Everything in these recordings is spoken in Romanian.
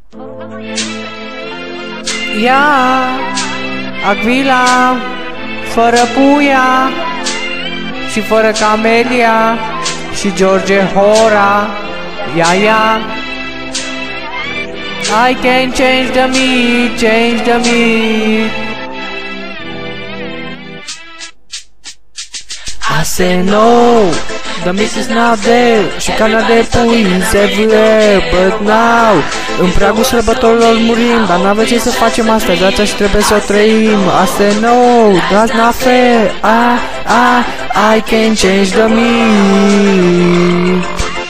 Ia, Aquila, fără Puia și fără Camelia și George Hora. Ia. I can change the meat. I say no, the meat is not there. Și carnea de pui is everywhere. But now, în pragul sărbătorilor murim, dar n-avem ce să facem asta, viața și trebuie să o trăim. I say no, that's not fair. I can change the meat.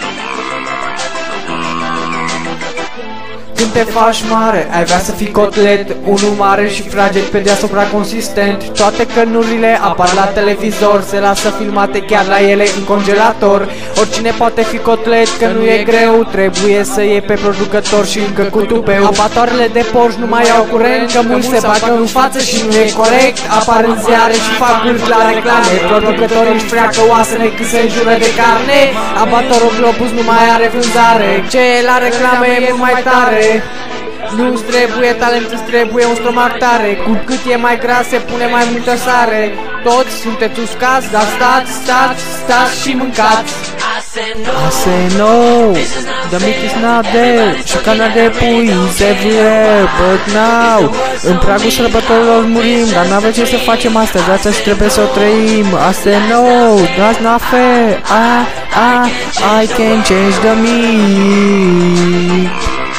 Când te faci mare, ai vrea să fii cotlet, unul mare și fraged, pe deasupra consistent. Toate cărnurile apar la televizor, se lasă filmate chiar la ele în congelator. Oricine poate fi cotlet, că nu e greu, trebuie să iei pe producător și încă cu tupeu. Abatoarele de porci nu mai au curent, că mulți se bagă în față și nu e corect. Apar în ziare și fac vârf la reclame, producătorii își freacă oasele când se înjură de carne. Abatorul Globus nu mai are vânzare, ce e la reclame e mult mai tare. Nu-ți trebuie talent, îți trebuie un stomac tare. Cu cât e mai gras se pune mai multă sare. Toți sunteți uscați, dar stați și mâncați. I say no, the meat is not there. Și carnea de pui is everywhere. But now, în pragul sărbătorilor murim, dar n-avem ce să facem asta, viața și trebuie să o trăim. I say no, that's not fair. I can change the meat.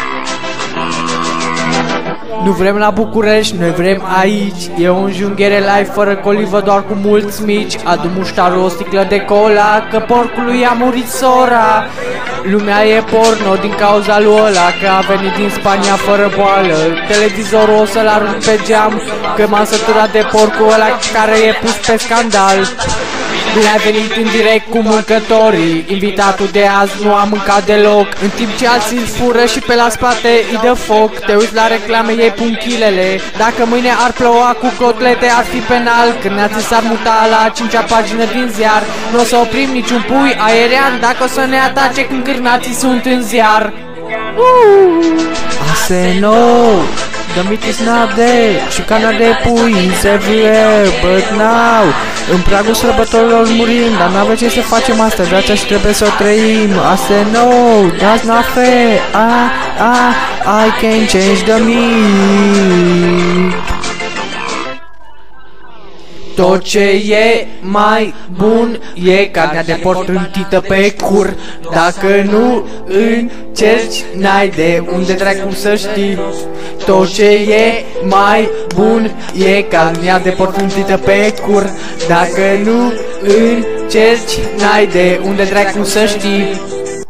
Nu vrem la București, noi vrem aici. E un junghiere live fără colivă, doar cu mulți mici. Adu muștarul o sticlă de cola, că porcului a murit sora. Lumea e porno din cauza lui ăla, că a venit din Spania fără boală. Televizorul o să-l arunc pe geam, că m-am săturat de porcul ăla care e pus pe scandal. Bine ai venit în direct cu mâncătorii. Invitatul de azi nu a mâncat deloc, în timp ce alții îl fură și pe la spate îi dă foc. Te uiți la reclame, ei pun chilele. Dacă mâine ar ploua cu cotlete ar fi penal. Cârnații s-ar muta la a 5-a pagină din ziar. Nu o să oprim niciun pui aerian dacă o să ne atace când cârnații sunt în ziar. I say no, the meat is not there. Și carnea de pui is everywhere. But now, în pragul sărbătorilor murim, dar n-avem ce să facem asta, viața și trebuie să o trăim. I say no, that's not fair. I can change the meat. Tot ce e mai bun e carnea de porc trântită pe cur. Dacă nu încerci, n-ai de unde dracu să știi. Tot ce e mai bun e carnea de porc trântită pe cur. Dacă nu încerci, n-ai de unde dracu să știi.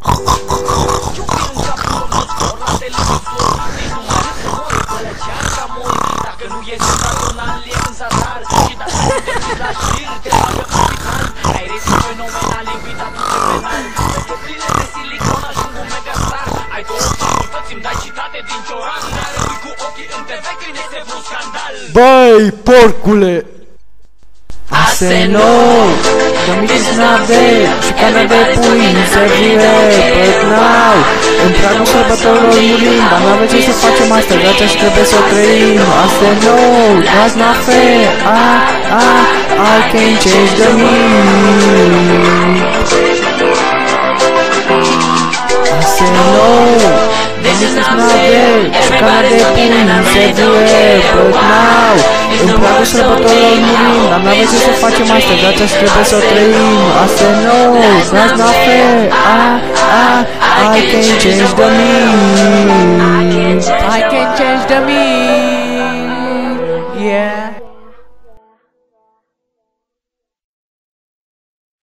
Băi, porcule! I say no, the meat is not there. Și carnea de pui is everywhere. But now, în pragul sărbătorilor murim, dar n-avem ce să facem asta, viața și trebuie să o trăim. I say no, that's not fair. I can change the meat. I say no, the meat is not there. Și carnea de pui is everywhere. But now, în pragul sărbătorilor murim, dar n-avem ce să facem asta, viața și trebuie să o trăim. I say no, that's not fair. I can change the meat. I can change the meat.